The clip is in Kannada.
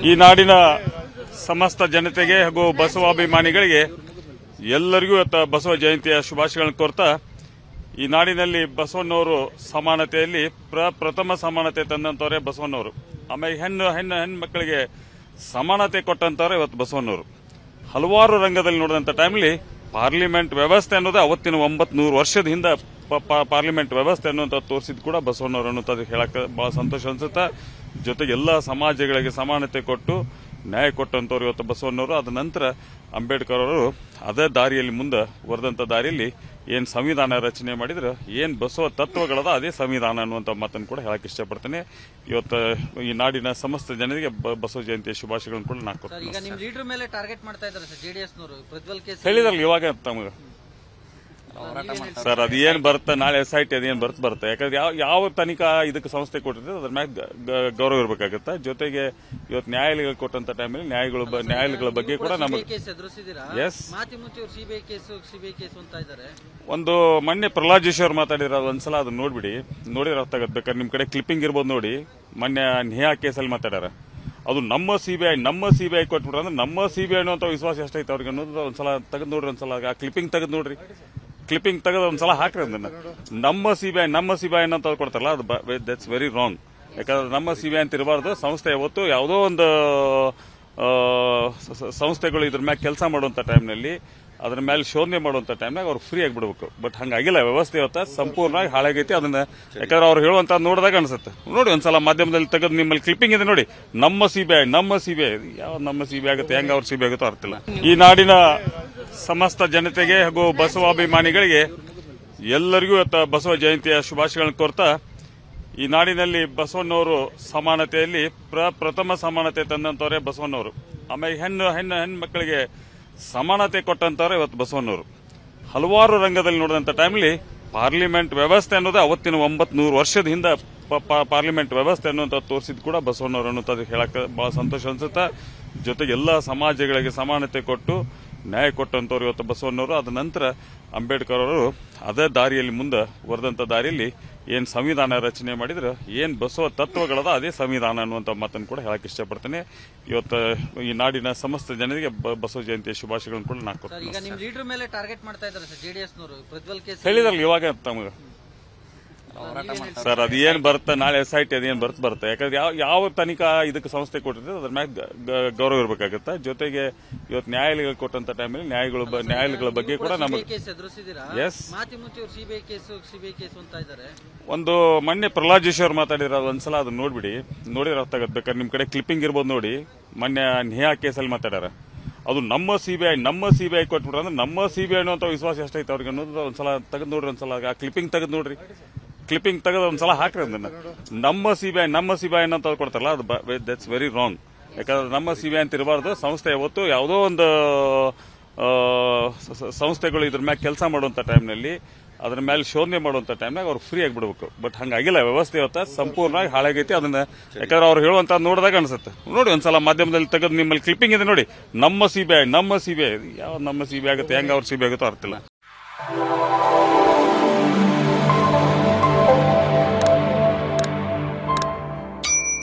ಈ ನಾಡಿನ ಸಮಸ್ತ ಜನತೆಗೆ ಹಾಗೂ ಬಸವಾಭಿಮಾನಿಗಳಿಗೆ ಎಲ್ಲರಿಗೂ ಬಸವ ಜಯಂತಿಯ ಶುಭಾಶಯಗಳನ್ನು ಕೋರ್ತಾ ಈ ನಾಡಿನಲ್ಲಿ ಬಸವಣ್ಣವರು ಸಮಾನತೆಯಲ್ಲಿ ಪ್ರಥಮ ಸಮಾನತೆ ತಂದಂತವರೇ ಬಸವಣ್ಣವರು. ಆಮೇಲೆ ಹೆಣ್ಣು ಮಕ್ಕಳಿಗೆ ಸಮಾನತೆ ಕೊಟ್ಟಂತವರೇ ಇವತ್ತು ಬಸವಣ್ಣವರು. ಹಲವಾರು ರಂಗದಲ್ಲಿ ನೋಡಿದಂತ ಟೈಮ್ಲಿ ಪಾರ್ಲಿಮೆಂಟ್ ವ್ಯವಸ್ಥೆ ಅನ್ನೋದು ಅವತ್ತಿನ 900 ವರ್ಷದ ಹಿಂದೆ ಪಾರ್ಲಿಮೆಂಟ್ ವ್ಯವಸ್ಥೆ ಅನ್ನುವಂಥದ್ದು ತೋರಿಸಿದ್ ಕೂಡ ಬಸವಣ್ಣವರು ಅನ್ನೋದು ಹೇಳಕ್ಕೆ ಬಹಳ ಸಂತೋಷ ಅನ್ಸುತ್ತೆ. ಜೊತೆಗೆ ಎಲ್ಲ ಸಮಾಜಗಳಿಗೆ ಸಮಾನತೆ ಕೊಟ್ಟು ನ್ಯಾಯ ಕೊಟ್ಟಂತವ್ರು ಇವತ್ತು ಬಸವಣ್ಣವರು. ಅದ ನಂತರ ಅಂಬೇಡ್ಕರ್ ಅವರು ಅದೇ ದಾರಿಯಲ್ಲಿ ಮುಂದೆ ವರೆದಂತ ದಾರಿಯಲ್ಲಿ ಏನ್ ಸಂವಿಧಾನ ರಚನೆ ಮಾಡಿದ್ರೆ ಏನ್ ಬಸವ ತತ್ವಗಳದ ಅದೇ ಸಂವಿಧಾನ ಅನ್ನುವಂಥ ಮಾತನ್ನು ಕೂಡ ಹೇಳಕ್ ಇಷ್ಟಪಡ್ತೇನೆ. ಇವತ್ತು ಈ ನಾಡಿನ ಸಮಸ್ತ ಜನರಿಗೆ ಬಸವ ಜಯಂತಿಯ ಶುಭಾಶಯಗಳನ್ನು ಕೂಡ ನಾನು ಹೇಳಿದ್ರಲ್ಲ ಇವಾಗ ತಮಗೆ ಸರ್ ಅದೇನ್ ಬರುತ್ತೆ ನಾಳೆ SIT ಅದೇನ್ ಬರುತ್ತೆ. ಯಾಕಂದ್ರೆ ಯಾವ ತನಿಖಾ ಇದಕ್ಕೆ ಸಂಸ್ಥೆ ಕೊಟ್ಟಿರ್ತದೆ ಅದ್ರ ಮ್ಯಾಗ ಗೌರವ ಇರಬೇಕಾಗತ್ತೆ. ಜೊತೆಗೆ ಇವತ್ತು ನ್ಯಾಯಾಲಯಗಳು ಕೊಟ್ಟಂತ ಟೈಮಲ್ಲಿ ನ್ಯಾಯಾಲಯಗಳ ಬಗ್ಗೆ ಕೂಡ ನಮಗೆ ಒಂದು ಮೊನ್ನೆ ಪ್ರಹ್ಲಾದ್ ಜೋಶಿ ಅವರು ಮಾತಾಡಿರೋ ಒಂದ್ಸಲ ಅದನ್ನ ನೋಡಿದ್ರೆ ಅರ್ಥ ಆಗತ್ತೆ. ಬೇಕಾದ್ರೆ ನಿಮ್ ಕಡೆ ಕ್ಲಿಪ್ಪಿಂಗ್ ಇರ್ಬೋದು ನೋಡಿ. ಮೊನ್ನೆ ನೇಹಾ ಕೇಸಲ್ಲಿ ಮಾತಾಡ್ಯಾರ. ಅದು ನಮ್ಮ ಸಿಬಿಐ ಕೊಟ್ಬಿಟ್ರೆ ಅಂದ್ರೆ ನಮ್ಮ ಸಿಬಿಐ ಅನ್ನೋ ವಿಶ್ವಾಸ ಎಷ್ಟೈತೆ ಅವ್ರಿಗೆ ಅನ್ನೋದು ಒಂದ್ಸಲ ತೆಗೆದು ನೋಡ್ರಿ. ಒಂದ್ಸಲ ಆ ಕ್ಲಿಪ್ಪಿಂಗ್ ತೆಗೆದು ನೋಡ್ರಿ. ಕ್ಲಿಪ್ಪಿಂಗ್ ತೆಗೆದು ಒಂದ್ಸಲ ಹಾಕ್ರಿ. ಅದನ್ನ ನಮ್ಮ ಸಿಬಿಐ ಅನ್ನೋ ಕೊಡ್ತಾರಲ್ಲ ಅದು ದಟ್ಸ್ ವೆರಿ ರಾಂಗ್. ಯಾಕಂದ್ರೆ ನಮ್ಮ ಸಿಬಿಐ ಅಂತ ಇರಬಾರ್ದು. ಸಂಸ್ಥೆ ಯಾವತ್ತು ಯಾವುದೋ ಒಂದು ಸಂಸ್ಥೆಗಳು ಇದ್ರ ಮ್ಯಾಗ ಕೆಲಸ ಮಾಡುವಂತ ಟೈಮ್ನಲ್ಲಿ ಅದ್ರ ಮೇಲೆ ಶೋಧನೆ ಮಾಡುವಂತ ಟೈಮ್ನಾಗ ಅವ್ರು ಫ್ರೀ ಆಗಿಬಿಡ್ಬೇಕು. ಬಟ್ ಹಂಗಾಗಿಲ್ಲ. ವ್ಯವಸ್ಥೆ ಇವತ್ತ ಸಂಪೂರ್ಣವಾಗಿ ಹಾಳಾಗೈತಿ. ಅದನ್ನ ಯಾಕಂದ್ರೆ ಅವ್ರು ಹೇಳುವಂತ ನೋಡಿದಾಗ ಅನ್ಸುತ್ತೆ. ನೋಡಿ ಒಂದ್ಸಲ ಮಾಧ್ಯಮದಲ್ಲಿ ತೆಗೆದು ನಿಮ್ಮಲ್ಲಿ ಕ್ಲಿಪ್ಪಿಂಗ್ ಇದೆ ನೋಡಿ. ನಮ್ಮ ಸಿಬಿಐ ಯಾವ ನಮ್ಮ ಸಿಬಿಐ ಆಗುತ್ತೆ ಹೆಂಗ ಅವ್ರ ಸಿಬಿಐ ಆಗುತ್ತೋ ಅರ್ಥಿಲ್ಲ. ಈ ನಾಡಿನ ಸಮಸ್ತ ಜನತೆಗೆ ಹಾಗೂ ಬಸವಾಭಿಮಾನಿಗಳಿಗೆ ಎಲ್ಲರಿಗೂ ಬಸವ ಜಯಂತಿಯ ಶುಭಾಶಯಗಳನ್ನು ಕೋರ್ತಾ ಈ ನಾಡಿನಲ್ಲಿ ಬಸವಣ್ಣವರು ಸಮಾನತೆಯಲ್ಲಿ ಪ್ರಥಮ ಸಮಾನತೆ ತಂದಂತವರೇ ಬಸವಣ್ಣವರು. ಆಮೇಲೆ ಹೆಣ್ಣು ಮಕ್ಕಳಿಗೆ ಸಮಾನತೆ ಕೊಟ್ಟಂತವರೇ ಇವತ್ತು ಬಸವಣ್ಣವರು. ಹಲವಾರು ರಂಗದಲ್ಲಿ ನೋಡಿದಂತ ಟೈಮ್ಲಿ ಪಾರ್ಲಿಮೆಂಟ್ ವ್ಯವಸ್ಥೆ ಅನ್ನೋದು ಅವತ್ತಿನ 900 ವರ್ಷದ ಹಿಂದೆ ಪಾರ್ಲಿಮೆಂಟ್ ವ್ಯವಸ್ಥೆ ಅನ್ನುವಂಥದ್ದು ತೋರಿಸಿದ್ ಕೂಡ ಬಸವಣ್ಣವರು ಅನ್ನೋದು ಹೇಳಕ್ಕೆ ಬಹಳ ಸಂತೋಷ ಅನ್ಸುತ್ತೆ. ಜೊತೆಗೆ ಎಲ್ಲ ಸಮಾಜಗಳಿಗೆ ಸಮಾನತೆ ಕೊಟ್ಟು ನ್ಯಾಯ ಕೊಟ್ಟಂತವ್ರು ಇವತ್ತು ಬಸವಣ್ಣವರು. ಅದ ನಂತರ ಅಂಬೇಡ್ಕರ್ ಅವರು ಅದೇ ದಾರಿಯಲ್ಲಿ ಮುಂದೆ ವರೆದಂತ ದಾರಿಯಲ್ಲಿ ಏನ್ ಸಂವಿಧಾನ ರಚನೆ ಮಾಡಿದ್ರೆ ಏನ್ ಬಸವ ತತ್ವಗಳದ ಅದೇ ಸಂವಿಧಾನ ಅನ್ನುವಂಥ ಮಾತನ್ನು ಕೂಡ ಹೇಳಕ್ ಇಷ್ಟಪಡ್ತೇನೆ. ಇವತ್ತು ಈ ನಾಡಿನ ಸಮಸ್ತ ಜನರಿಗೆ ಬಸವ ಜಯಂತಿಯ ಶುಭಾಶಯಗಳನ್ನು ಕೂಡ ನಾನು ಹೇಳಿದ್ರಲ್ಲ ಇವಾಗ ತಮಗೆ ಸರ್ ಅದೇನ್ ಬರುತ್ತೆ ನಾಳೆ SIT ಅದೇನ್ ಬರುತ್ತೆ. ಯಾಕಂದ್ರೆ ಯಾವ ತನಿಖಾ ಇದಕ್ಕೆ ಸಂಸ್ಥೆ ಕೊಟ್ಟಿರ್ತದೆ ಅದ್ರ ಮ್ಯಾಗ ಗೌರವ ಇರಬೇಕಾಗತ್ತೆ. ಜೊತೆಗೆ ಇವತ್ತು ನ್ಯಾಯಾಲಯಗಳು ಕೊಟ್ಟಂತ ಟೈಮಲ್ಲಿ ನ್ಯಾಯಾಲಯಗಳ ಬಗ್ಗೆ ಕೂಡ ನಮಗೆ ಒಂದು ಮೊನ್ನೆ ಪ್ರಹ್ಲಾದ್ ಜೋಶಿ ಅವರು ಮಾತಾಡಿರೋ ಒಂದ್ಸಲ ಅದನ್ನ ನೋಡಿದ್ರೆ ಅರ್ಥ ಆಗತ್ತೆ. ಬೇಕಾದ್ರೆ ನಿಮ್ ಕಡೆ ಕ್ಲಿಪ್ಪಿಂಗ್ ಇರ್ಬೋದು ನೋಡಿ. ಮೊನ್ನೆ ನೇಹಾ ಕೇಸಲ್ಲಿ ಮಾತಾಡ್ಯಾರ. ಅದು ನಮ್ಮ ಸಿಬಿಐ ಕೊಟ್ಬಿಟ್ರೆ ಅಂದ್ರೆ ನಮ್ಮ ಸಿಬಿಐ ಅನ್ನೋ ವಿಶ್ವಾಸ ಎಷ್ಟೈತೆ ಅವ್ರಿಗೆ ಅನ್ನೋದು ಒಂದ್ಸಲ ತೆಗೆದು ನೋಡ್ರಿ. ಒಂದ್ಸಲ ಆ ಕ್ಲಿಪ್ಪಿಂಗ್ ತೆಗೆದು ನೋಡ್ರಿ. ಕ್ಲಿಪ್ಪಿಂಗ್ ತೆಗೆದು ಒಂದ್ಸಲ ಹಾಕ್ರಿ. ಅದನ್ನ ನಮ್ಮ ಸಿಬಿಐ ಅನ್ನೋ ಕೊಡ್ತಾರಲ್ಲ ಅದು ದಟ್ಸ್ ವೆರಿ ರಾಂಗ್. ಯಾಕಂದ್ರೆ ನಮ್ಮ ಸಿಬಿಐ ಅಂತ ಇರಬಾರ್ದು. ಸಂಸ್ಥೆ ಯಾವತ್ತು ಯಾವುದೋ ಒಂದು ಸಂಸ್ಥೆಗಳು ಇದ್ರ ಮ್ಯಾಗ ಕೆಲಸ ಮಾಡುವಂತ ಟೈಮ್ನಲ್ಲಿ ಅದ್ರ ಮೇಲೆ ಶೋಧನೆ ಮಾಡುವಂತ ಟೈಮ್ನಾಗ ಅವ್ರು ಫ್ರೀ ಆಗಿಬಿಡ್ಬೇಕು. ಬಟ್ ಹಂಗಾಗಿಲ್ಲ. ವ್ಯವಸ್ಥೆ ಇವತ್ತ ಸಂಪೂರ್ಣವಾಗಿ ಹಾಳಾಗೈತಿ. ಅದನ್ನ ಯಾಕಂದ್ರೆ ಅವ್ರು ಹೇಳುವಂತ ನೋಡಿದಾಗ ಅನ್ಸುತ್ತೆ. ನೋಡಿ ಒಂದ್ಸಲ ಮಾಧ್ಯಮದಲ್ಲಿ ತೆಗೆದು ನಿಮ್ಮಲ್ಲಿ ಕ್ಲಿಪ್ಪಿಂಗ್ ಇದೆ ನೋಡಿ. ನಮ್ಮ ಸಿಬಿಐ ಯಾವ ನಮ್ಮ ಸಿಬಿಐ ಆಗುತ್ತೆ ಹೆಂಗ ಅವ್ರ ಸಿಬಿಐ ಆಗುತ್ತೋ ಅರ್ಥಿಲ್ಲ.